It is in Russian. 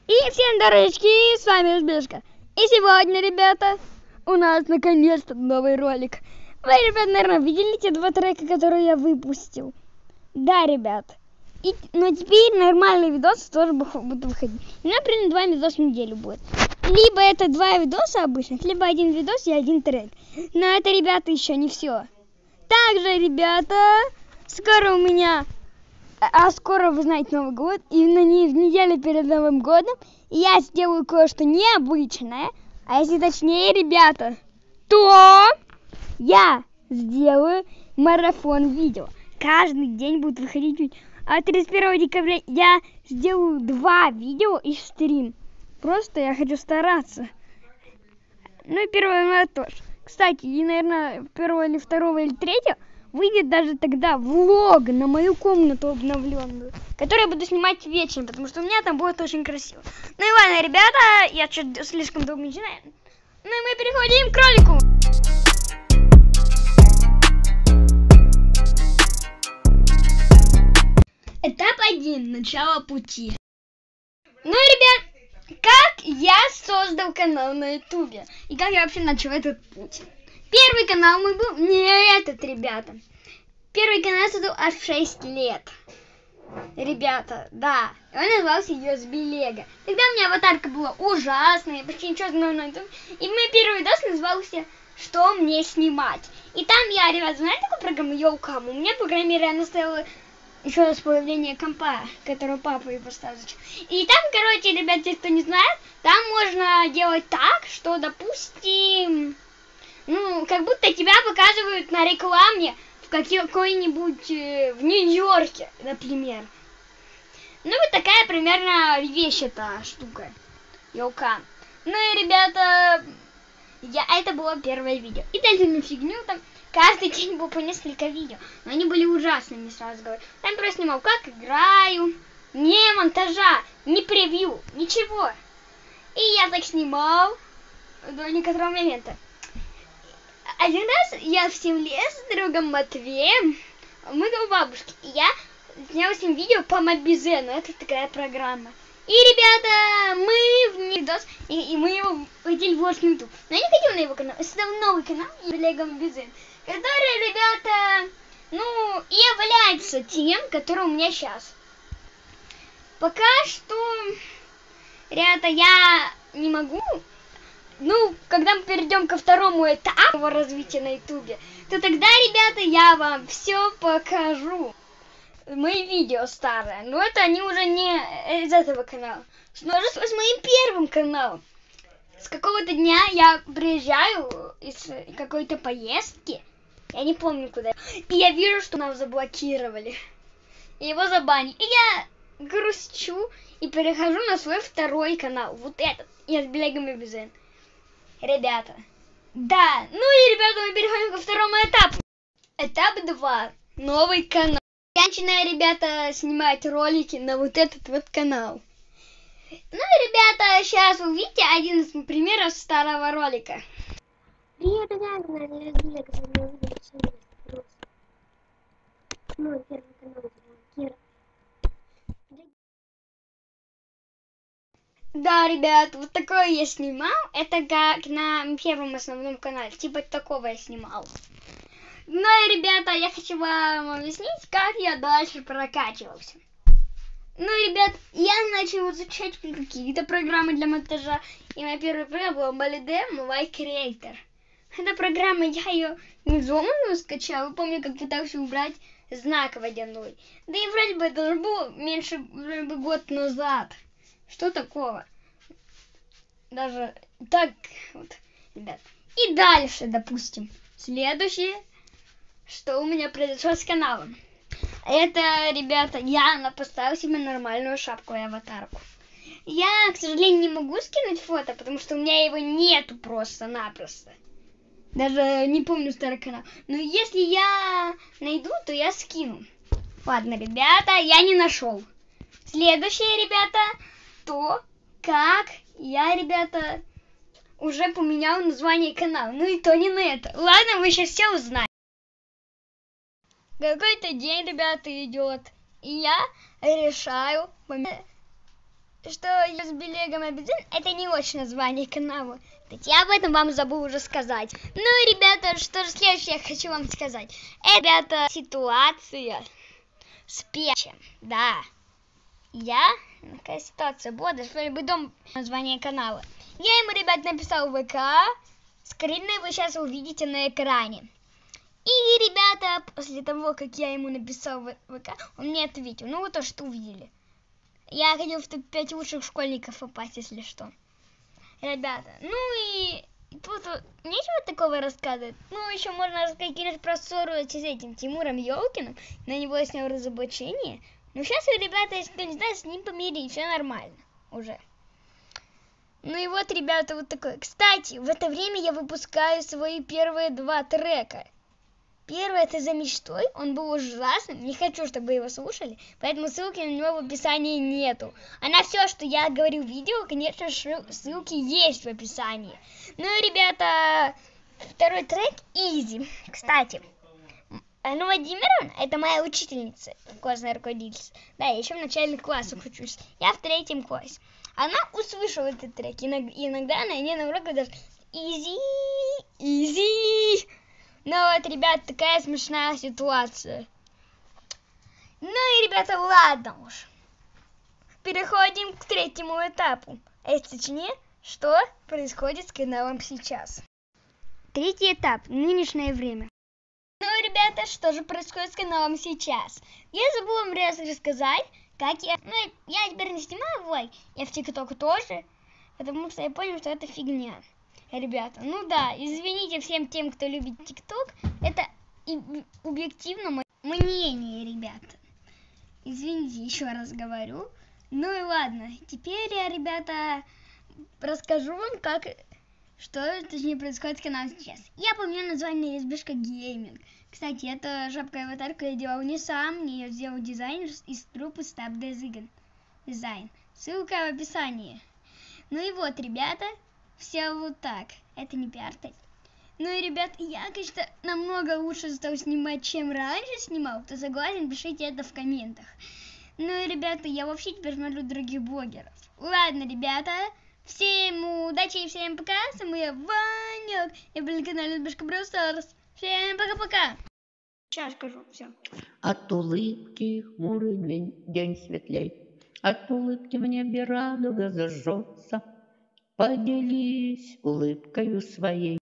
И всем здоровички, с вами Узбешка. И сегодня, ребята, у нас наконец-то новый ролик. Вы, ребят, наверное, видели те два трека, которые я выпустил? Да, ребят. Но теперь нормальные видосы тоже будут выходить. У меня примерно 2 видоса в неделю будет. Либо это 2 видоса обычных, либо 1 видос и 1 трек. Но это, ребята, еще не все. Также, ребята, скоро у меня... скоро, вы знаете, Новый год, и на неделю перед Новым годом я сделаю кое-что необычное, а если точнее, ребята, то я сделаю марафон видео. Каждый день будет выходить видео. А 31 декабря я сделаю 2 видео и стрим. Просто я хочу стараться. Ну и 1 января тоже. Кстати, и, наверное, 1 или 2 или 3 выйдет даже тогда влог на мою комнату обновленную, которую я буду снимать вечером, потому что у меня там будет очень красиво. Ну и ладно, ребята, я что-то слишком долго начинаю. Ну и мы переходим к ролику. Этап 1. Начало пути. Ну, ребят, как я создал канал на ютубе и как я вообще начал этот путь. Первый канал мой был не этот, ребята. Первый канал я создал аж 6 лет. Ребята, да. Он назывался USB Lego. Тогда у меня аватарка была ужасная, почти ничего знала на ютубе. И мой первый видос назывался «Что мне снимать?». И там я, ребят, знаете такую программу Йоукам? У меня в программе реально стояла еще с появления компа, которую папа и поставил. И там, короче, ребят, те, кто не знает, там можно делать так, что, допустим, ну, как будто тебя показывают на рекламе в какой-нибудь в Нью-Йорке, например. Ну, вот такая примерно вещь эта штука. Йоукам. Ну и, ребята, это было первое видео. И дальше на фигню там. Каждый день было по несколько видео, но они были ужасными, сразу говорю. Там просто снимал, как играю, не монтажа, не превью, ничего. И я так снимал до некоторого момента. Один раз я в 7 лет с другом Матвеем, мы у бабушки, и я снял с ним видео по Мобизену, это такая программа. И, ребята, мы в видос, и мы его хотели вложить на YouTube. Но я не хотел на его канал, я создал новый канал, Лего Мобизен, который, ребята, ну, и является тем, который у меня сейчас. Пока что, ребята, я не могу, ну, когда мы перейдем ко второму этапу развития на ютубе, то тогда, ребята, я вам все покажу. Мои видео старые, но это они уже не из этого канала. Но с моим первым каналом. С какого-то дня я приезжаю из какой-то поездки, я не помню куда, и я вижу, что нас заблокировали, и его забанили. И я грущу и перехожу на свой второй канал, вот этот, я с Лего Мобизен. Ребята, да, ну и, ребята, мы переходим ко второму этапу. Этап 2. Новый канал. Я начинаю, ребята, снимать ролики на вот этот вот канал. Ну и, ребята, сейчас вы увидите один из примеров старого ролика. Привет, ребята, я разбила, когда меня увидели просто. Мой первый канал, Кира. Да, ребят, вот такое я снимал. Это как на первом основном канале. Типа такого я снимал. Ну и, ребята, я хочу вам объяснить, как я дальше прокачивался. Ну, ребят, я начал изучать какие-то программы для монтажа. И моя первая программа была Molydem Live Creator. Эта программа, я ее не взломанную скачал. Помню, как пытался убрать знак водяной. Да и вроде бы это было меньше год назад. Что такого? Даже так вот, ребят. И дальше, допустим, следующее, что у меня произошло с каналом. Это, ребята, я поставил себе нормальную шапку и аватарку. Я, к сожалению, не могу скинуть фото, потому что у меня его нету просто-напросто. Даже не помню старый канал. Но если я найду, то я скину. Ладно, ребята, я не нашел. Следующее, ребята, то, как я, ребята, уже поменял название канала. Ну и то не на это. Ладно, вы сейчас все узнаете. Какой-то день, ребята, идет, и я решаю что USB Магазин — это не очень название канала. Я об этом вам забыл уже сказать. Ну, ребята, что же следующее я хочу вам сказать. Это, ребята, ситуация с печем. Да. Такая ситуация была, даже либо дом название канала. Я ему, ребят, написал в ВК. Скрины вы сейчас увидите на экране. И, ребята, после того, как я ему написал в ВК, он мне ответил. Ну, вы то, что увидели. Я хотел в топ-5 лучших школьников попасть, если что. Ребята, ну и тут нечего такого рассказывать. Ну, еще можно рассказать, конечно, про ссору с этим Тимуром Ёлкиным. На него снял разоблачение. Но сейчас, ребята, если кто не знает, с ним помирились, все нормально уже. Ну и вот, ребята, вот такое. Кстати, в это время я выпускаю свои первые 2 трека. Первый — это «За мечтой», он был ужасным, не хочу, чтобы вы его слушали, поэтому ссылки на него в описании нету. А на все, что я говорю в видео, конечно, ссылки есть в описании. Ну и, ребята, второй трек «Easy». Кстати, Анна Владимировна — это моя учительница, классная руководительница. Да, я еще в начальных классах учусь, я в 3 классе. Она услышала этот трек, иногда она мне на уроках даже «Easy, easy». Ну вот, ребят, такая смешная ситуация. Ну и, ребята, ладно уж. Переходим к 3-му этапу. Точнее, что происходит с каналом сейчас. 3-й этап. Нынешнее время. Ну, ребята, что же происходит с каналом сейчас? Я забыла вам рассказать, как я... Ну, я теперь не снимаю влог, я в ТикТок тоже, потому что я понял, что это фигня. Ребята, ну да, извините всем тем, кто любит ТикТок, это объективно мое мнение, ребята. Извините, еще раз говорю. Ну и ладно, теперь я, ребята, расскажу вам, точнее происходит с каналом сейчас. Я помню название Избешка Гейминг. Кстати, эта жабка аватарку я делал не сам, мне ее сделал дизайнер из трупы Stop Design. Ссылка в описании. Ну и вот, ребята, все вот так. Это не пиар-тест. Ну и, ребят, я, конечно, намного лучше стал снимать, чем раньше снимал. Кто согласен, пишите это в комментах. Ну и, ребята, я вообще теперь смотрю других блогеров. Ладно, ребята, всем удачи и всем пока. С вами я, Ванек. Я был на канале Избешка Brawl Stars. Всем пока-пока. Сейчас скажу, все. От улыбки хмурый день светлей. От улыбки в небе радуга зажжется. Поделись улыбкою своей.